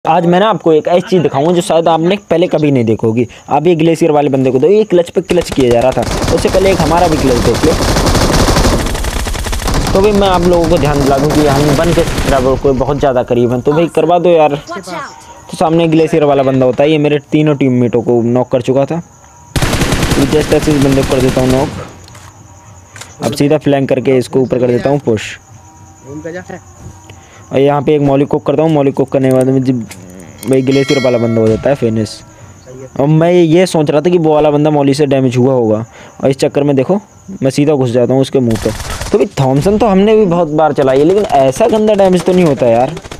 आज मैं ना आपको एक ऐसी चीज़ दिखाऊंगा जो शायद आपने पहले कभी नहीं देखोगी। आप ये ग्लेशियर वाले बंदे को दो, ये क्लच पे क्लच किया जा रहा था, उससे पहले एक हमारा भी क्लच देख लो। तो भाई मैं आप लोगों को ध्यान दिला दूं कि हम बन के सब्सक्राइबर को बहुत ज़्यादा करीब हैं, तो भाई करवा दो यार। तो सामने ग्लेशियर वाला बंदा होता है, ये मेरे तीनों टीममेटों को नॉक कर चुका था। जस्ट ऐसे इस बंदे को कर देता हूँ नॉक। अब सीधा फ्लैंक करके इसको ऊपर कर देता हूँ पुश। और यहाँ पे एक मॉलिक कुक करता हूँ, मॉलिक कुक करने के बाद भाई ग्लेशियर वाला बंदा हो जाता है फिनिश। और मैं ये सोच रहा था कि वो वाला बंदा मॉली से डैमेज हुआ होगा, और इस चक्कर में देखो मैं सीधा घुस जाता हूँ उसके मुंह पे। तो भाई थॉमसन तो हमने भी बहुत बार चलाई है, लेकिन ऐसा गंदा डैमेज तो नहीं होता यार।